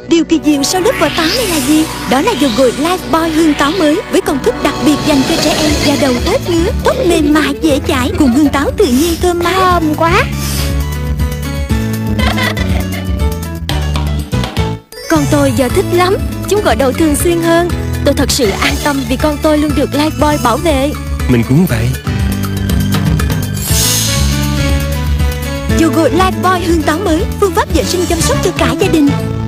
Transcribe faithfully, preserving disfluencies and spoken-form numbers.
Điều kỳ diệu sau lớp vỏ táo này là gì? Đó là yogurt Lifebuoy hương táo mới với công thức đặc biệt dành cho trẻ em da đầu hết ngứa, tóc mềm mại dễ chải cùng hương táo tự nhiên thơm mát. Thơm quá. Con tôi giờ thích lắm, chúng gội đầu thường xuyên hơn. Tôi thật sự an tâm vì con tôi luôn được Lifebuoy bảo vệ. Mình cũng vậy. Yogurt Lifebuoy hương táo mới, phương pháp vệ sinh chăm sóc cho cả gia đình.